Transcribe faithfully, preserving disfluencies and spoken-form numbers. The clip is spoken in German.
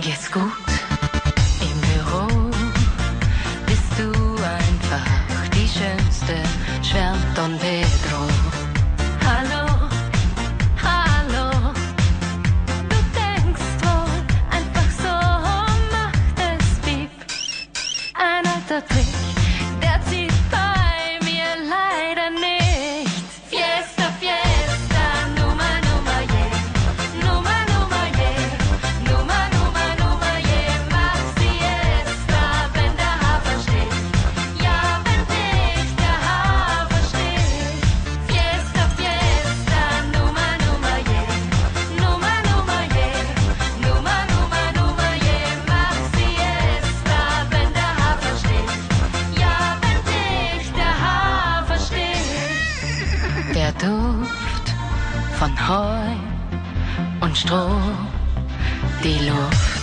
Geht's gut im Büro? Bist du einfach die Schönste, schwärmt Don Pedro. Hallo, hallo, du denkst wohl einfach so, macht es piep. Ein alter Trick, der zieht bei mir leider nicht. Fiesta, Fiesta, Nummer, Nummer, yeah. Nummer, Nummer, yeah. Nummer, Nummer, Nummer, yeah. Mach Siesta, wenn der Hafer sticht. Ja, wenn dich der Hafer sticht. Fiesta, Fiesta, Nummer, Nummer, yeah. Nummer, Nummer, yeah. Nummer, Nummer, Nummer, yeah. Mach Siesta, wenn der Hafer sticht. Ja, wenn dich der Hafer sticht. Der Duft von Heu und Stroh, die Luft